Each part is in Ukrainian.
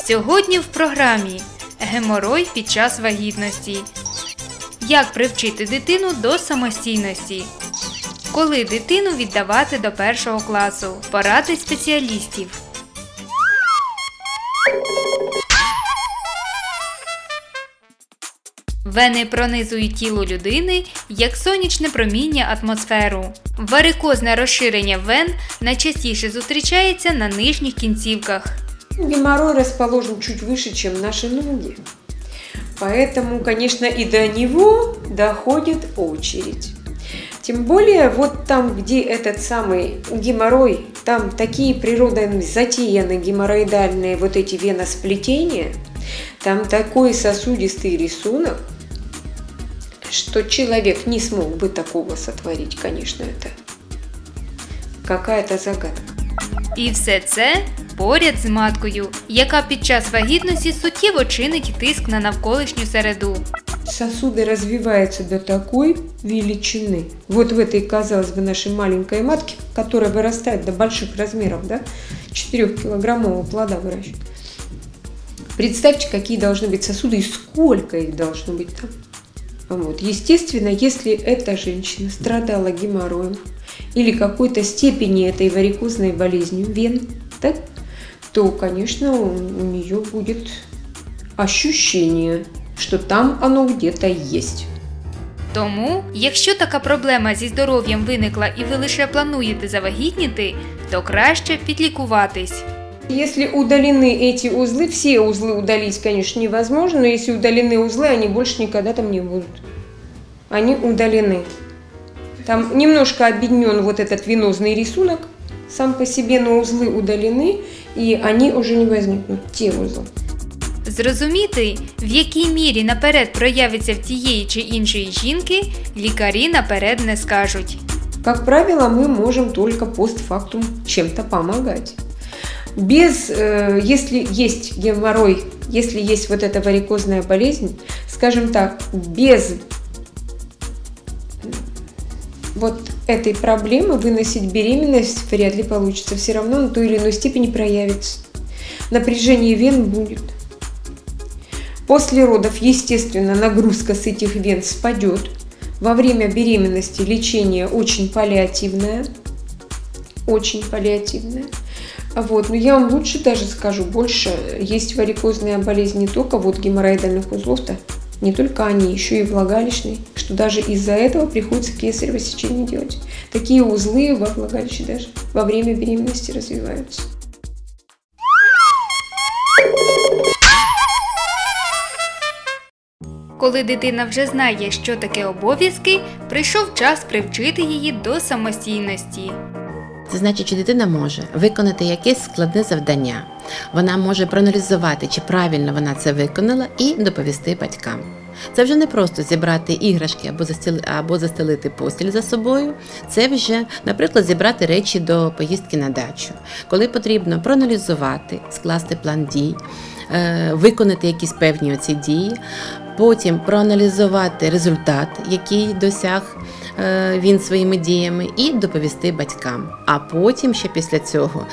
Сьогодні в програмі геморой під час вагітності. Як привчити дитину до самостійності? Коли дитину віддавати до 1 класу? Поради спеціалістів. Вени пронизують тіло людини, як сонячне проміння атмосферу. Варикозне розширення вен найчастіше зустрічається на нижніх кінцівках. Геморрой расположен чуть выше, чем наши ноги. Поэтому, конечно, и до него доходит очередь. Тем более, вот там, где этот самый геморрой, там такие природой затеяны геморроидальные вот эти веносплетения, там такой сосудистый рисунок, что человек не смог бы такого сотворить, конечно, это какая-то загадка. І все це поряд з маткою, яка під час вагітності суттєво чинить тиск на навколишню середу. Сосуды развиваются до такой величины. Вот в этой, казалось бы, нашей маленькой матке, которая вырастает до больших размеров, да, 4-килограммового плода выращивает. Представьте, какие должны быть сосуды и сколько их должно быть там. Вот. Естественно, если эта женщина страдала геморроем или какой-то степени этой варикозной болезнью вен, так, то, конечно, у нее будет ощущение, що там воно где-то є. Тому, якщо така проблема зі здоров'ям виникла і ви лише плануєте завагітніти, то краще підлікуватись. Если удалены эти узлы, все узлы удалить, конечно, невозможно, но если удалены узлы, они больше никогда там не будут. Они удалены. Там немножко объединен вот этот венозный рисунок сам по себе, но узлы удалены, и они уже не возникнут, те узлы. Зрозуміти, в якій мірі наперед проявиться в тієї чи іншої жінки, лікарі наперед не скажуть. Как правило, мы можем только постфактум чем-то помогать. Если есть геморрой, если есть вот эта варикозная болезнь, скажем так, без вот этой проблемы выносить беременность вряд ли получится. Все равно на той или иной степени проявится. Напряжение вен будет. После родов, естественно, нагрузка с этих вен спадет. Во время беременности лечение очень паллиативное. Очень паллиативное. Вот. Но я вам лучше даже скажу, больше есть варикозная болезнь не только вот геморроидальных узлов-то, не только они, еще и влагалищный, что даже из-за этого приходится кесарево сечение делать. Такие узлы во влагалище даже во время беременности развиваются. Коли дитина вже знає, що таке обов'язки, прийшов час привчити її до самостійності. Це значить, що дитина може виконати якесь складне завдання. Вона може проаналізувати, чи правильно вона це виконала, і доповісти батькам. Це вже не просто зібрати іграшки або застелити постіль за собою. Це вже, наприклад, зібрати речі до поїздки на дачу. Коли потрібно проаналізувати, скласти план дій, виконати якісь певні оці дії, потім проаналізувати результат, який досяг він своїми діями, і доповісти батькам. А потім ще після цього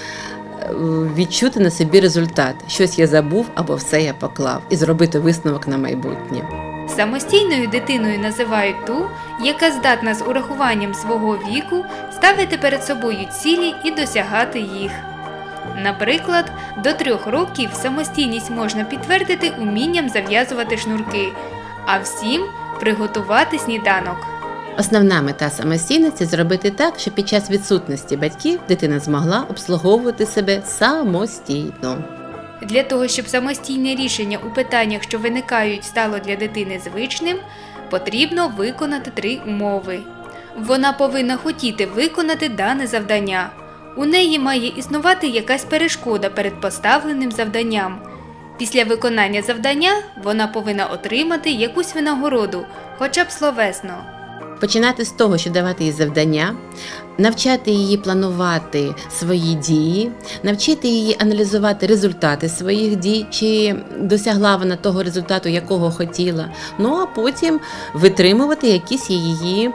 відчути на собі результат. Щось я забув або все я поклав. І зробити висновок на майбутнє. Самостійною дитиною називають ту, яка здатна з урахуванням свого віку ставити перед собою цілі і досягати їх. Наприклад, до 3 років самостійність можна підтвердити умінням зав'язувати шнурки, а в 7 – приготувати сніданок. Основна мета самостійності – зробити так, щоб під час відсутності батьків дитина змогла обслуговувати себе самостійно. Для того, щоб самостійне рішення у питаннях, що виникають, стало для дитини звичним, потрібно виконати 3 умови. Вона повинна хотіти виконати дане завдання. У неї має існувати якась перешкода перед поставленим завданням. Після виконання завдання вона повинна отримати якусь винагороду, хоча б словесно. Починати з того, що давати їй завдання, навчати її планувати свої дії, навчити її аналізувати результати своїх дій, чи досягла вона того результату, якого хотіла, ну а потім витримувати якісь її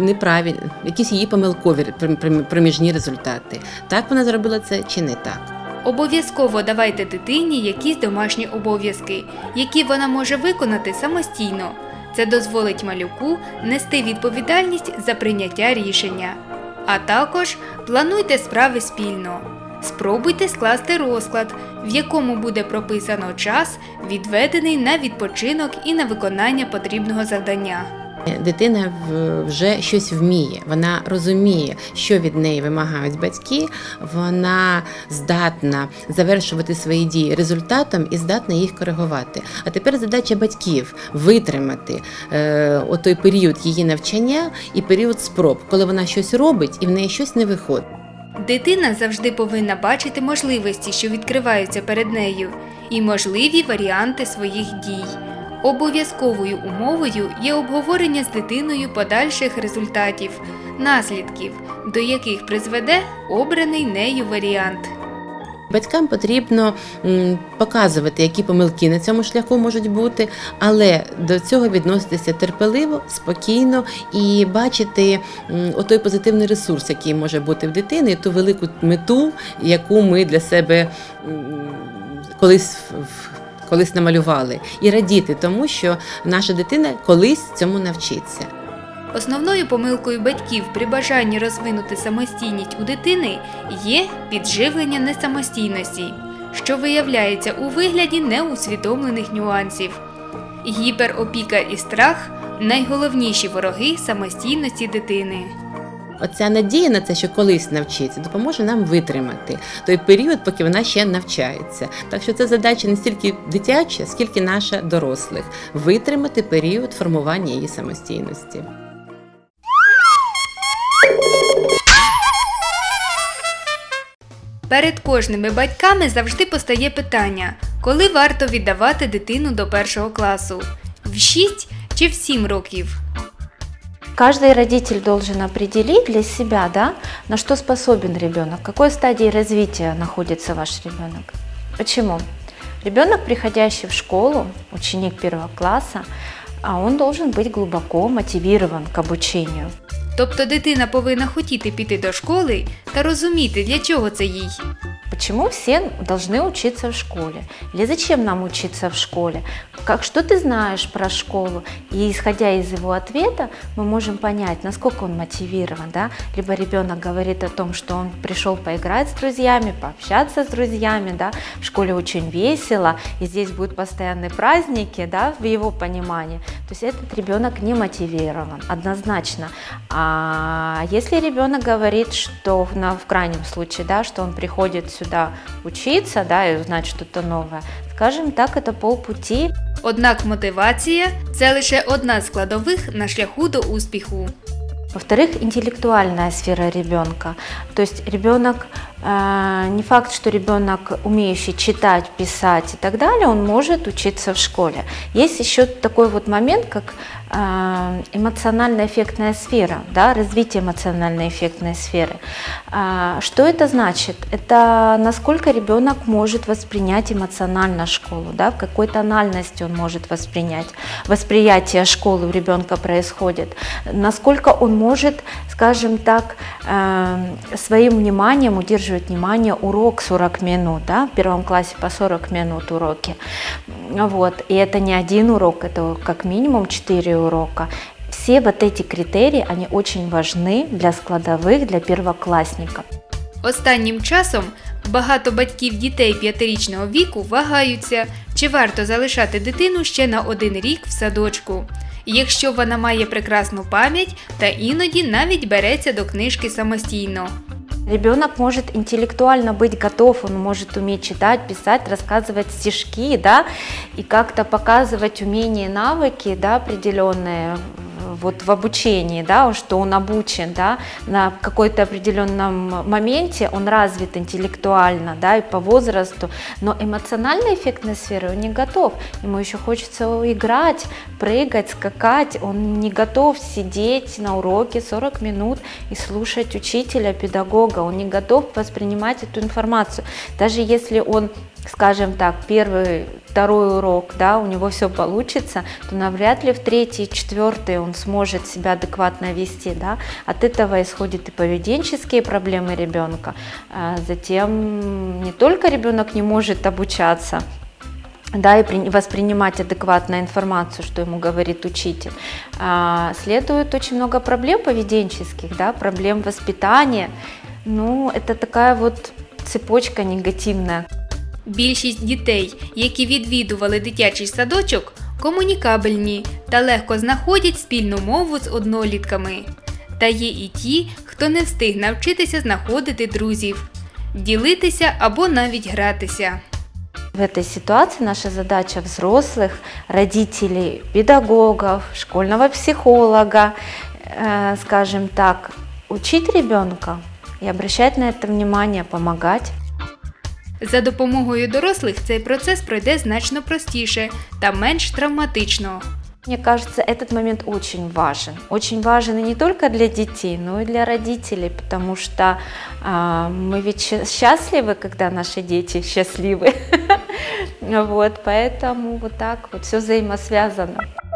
неправильні, якісь її помилкові проміжні результати. Так вона зробила це чи не так? Обов'язково давайте дитині якісь домашні обов'язки, які вона може виконати самостійно. Це дозволить малюку нести відповідальність за прийняття рішення. А також плануйте справи спільно. Спробуйте скласти розклад, в якому буде прописано час, відведений на відпочинок і на виконання потрібного завдання. Дитина вже щось вміє, вона розуміє, що від неї вимагають батьки, вона здатна завершувати свої дії результатом і здатна їх коригувати. А тепер задача батьків – витримати той період її навчання і період спроб, коли вона щось робить і в неї щось не виходить. Дитина завжди повинна бачити можливості, що відкриваються перед нею, і можливі варіанти своїх дій. Обов'язковою умовою є обговорення з дитиною подальших результатів, наслідків, до яких призведе обраний нею варіант. Батькам потрібно показувати, які помилки на цьому шляху можуть бути, але до цього відноситися терпеливо, спокійно і бачити той позитивний ресурс, який може бути в дитини, ту велику мету, яку ми для себе колись намалювали, і радіти тому, що наша дитина колись цьому навчиться. Основною помилкою батьків при бажанні розвинути самостійність у дитини є підживлення несамостійності, що виявляється у вигляді неусвідомлених нюансів. Гіперопіка і страх – найголовніші вороги самостійності дитини. Оця надія на це, що колись навчиться, допоможе нам витримати той період, поки вона ще навчається. Так що це задача не стільки дитяча, скільки наша дорослих – витримати період формування її самостійності. Перед кожними батьками завжди постає питання, коли варто віддавати дитину до 1 класу – в 6 чи в 7 років? Каждый родитель должен определить для себя, да, на что способен ребенок, в какой стадии развития находится ваш ребенок. Почему? Ребенок, приходящий в школу, ученик 1 класса, он должен быть глубоко мотивирован к обучению. Тобто дитина повинна хотіти піти до школи та розуміти, для чого це їй. Почему все должны учиться в школе? Или зачем нам учиться в школе? Что ты знаешь про школу? И исходя из его ответа, мы можем понять, насколько он мотивирован. Да? Либо ребенок говорит о том, что он пришел поиграть с друзьями, пообщаться с друзьями, да? В школе очень весело, и здесь будут постоянные праздники, да, в его понимании. То есть этот ребенок не мотивирован, однозначно. А если ребенок говорит, что в крайнем случае, да, что он приходит сюда учиться, да, и узнать что-то новое, скажем так, это полпути. Однак мотивація – це лише одна з складових на шляху до успіху. Во-вторых, интеллектуальная сфера ребенка. То есть ребенок, не факт, что ребенок, умеющий читать, писать и так далее, он может учиться в школе. Есть еще такой вот момент, как эмоционально-эффектная сфера, да, развитие эмоционально-эффектной сферы. Что это значит? Это насколько ребенок может воспринять эмоционально школу, да, в какой тональности он может воспринять. Восприятие школы у ребенка происходит. Насколько он может, скажем так, своим вниманием удерживать внимание урок 40 минут, да, в 1 классе по 40 минут уроки. Вот. И это не один урок, это как минимум 4 урока. Все вот эти критерии, они очень важны для складових, для первоклассника. Останнім часом багато батьків дітей 5-річного віку вагаються, чи варто залишати дитину ще на 1 рік в садочку, якщо вона має прекрасну пам'ять та іноді навіть береться до книжки самостійно. Ребенок может интеллектуально быть готов, он может уметь читать, писать, рассказывать стишки, да, и как-то показывать умения и навыки, да, определенные вот в обучении, да, что он обучен, да, на какой-то определенном моменте он развит интеллектуально, да, и по возрасту, но эмоциональной эффектной сферы он не готов, ему еще хочется играть, прыгать, скакать, он не готов сидеть на уроке 40 минут и слушать учителя, педагога, он не готов воспринимать эту информацию, даже если он скажем так, первый, второй урок, да, у него все получится, то навряд ли в третий, четвертый он сможет себя адекватно вести, да. От этого исходят и поведенческие проблемы ребенка. Затем не только ребенок не может обучаться, да, и воспринимать адекватно информацию, что ему говорит учитель. Следует очень много проблем поведенческих, да, проблем воспитания. Ну, это такая вот цепочка негативная. Більшість дітей, які відвідували дитячий садочок, комунікабельні та легко знаходять спільну мову з однолітками. Та є і ті, хто не встиг навчитися знаходити друзів, ділитися або навіть гратися. В этой ситуации наша задача взрослых, родителей, педагогов, школьного психолога, скажем так, учить ребенка и обращать на это внимание, помогать. За допомогою дорослих цей процес пройде значно простіше та менш травматично. Мне кажется, этот момент очень важен. Очень важен и не только для детей, но и для родителей, потому что мы ведь счастливы, когда наши дети счастливы. Вот, поэтому вот так вот все взаимосвязано.